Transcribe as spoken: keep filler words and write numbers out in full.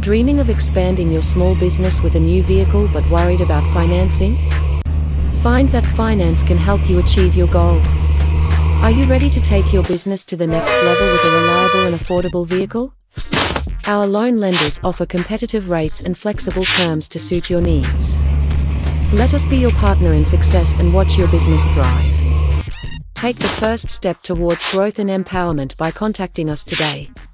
Dreaming of expanding your small business with a new vehicle but worried about financing? Find that Finance can help you achieve your goal. Are you ready to take your business to the next level with a reliable and affordable vehicle? Our loan lenders offer competitive rates and flexible terms to suit your needs. Let us be your partner in success and watch your business thrive. Take the first step towards growth and empowerment by contacting us today.